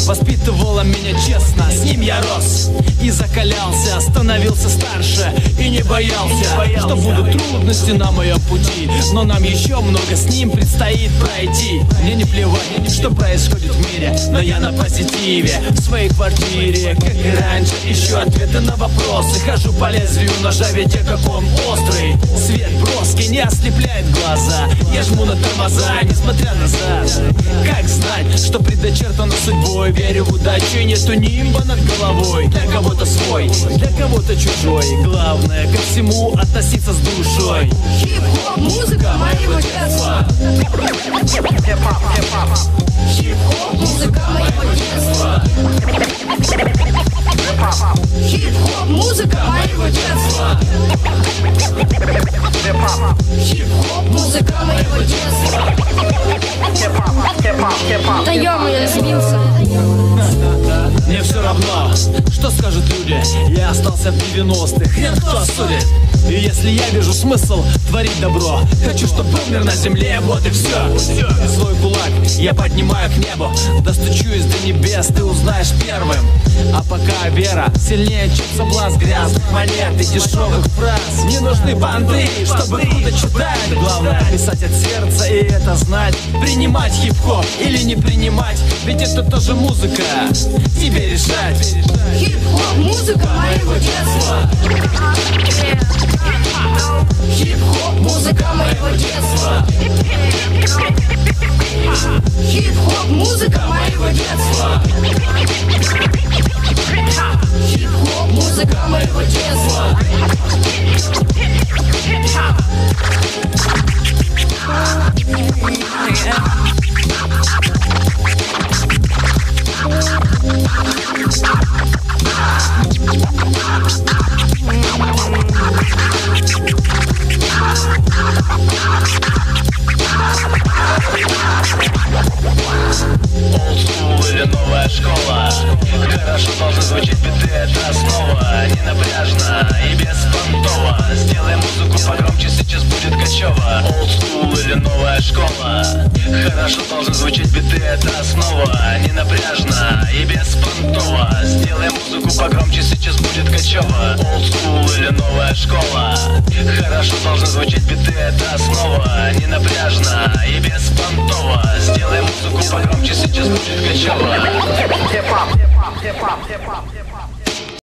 воспитывала меня честно. С ним я рос и закалялся, становился старше и не боялся, что будут трудности на моем пути, но нам еще много с ним предстоит пройти. Мне не плевать, что происходит в мире, но я на позитиве. В своей квартире, как и раньше, ищу ответы на вопросы. Хожу по лезвию ножа, ведь как он острый. Свет броский не ослепляет глаза. Я жму на тормоза, несмотря назад. Как знать, что предначертано судьбой? Верю в удачу, и нету нимба над головой. Для кого-то свой, для кого-то чужой. Главное ко всему относиться с душой. Хип-хоп, музыка моего детства. Хип-хоп, музыка моего детства. Хип-хоп, музыка моего детства. Хип-хоп, музыка моего детства. Да ё-моё, я сбился. Мне все равно, что скажут люди. Я остался в 90-х, хрен кто осудит. И если я вижу смысл творить добро, хочу, чтоб был мир на земле, вот и все. Свой кулак я поднимаю к небу, достучусь до небес, ты узнаешь первым. А пока вера сильнее, чем соблазн грязных монет и дешевых фраз. Не нужны банды, чтобы круто читать. Главное писать от сердца и это знать. Принимать хип-хоп или не принимать, ведь это тоже музыка, тебе решать. Хип-хоп, музыка моего детства. Хип-хоп, музыка моего детства. Хип-хоп, музыка моего детства. Хип-хоп, музыка моего детства. Олдскул или новая школа, хорошо должны звучать биты, это основа. Не напряжно и беспонтово. Сделай музыку погромче, сейчас будет качево. Олдскул или новая школа, хорошо должны звучать биты, это основа. Не напряжно и беспонтово. Сделай музыку погромче, сейчас будет качево. Олдскул или новая школа, хорошо должны звучать биты, это основа. Не напряжно и беспонтово. Сделай музыку погромче, сейчас будет качево.